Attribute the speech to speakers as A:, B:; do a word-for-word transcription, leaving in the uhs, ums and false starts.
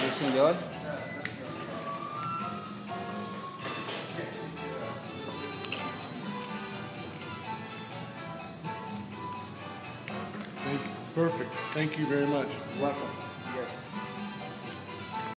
A: Si Senyor.
B: Perfect. Thank you very much.
A: Welcome.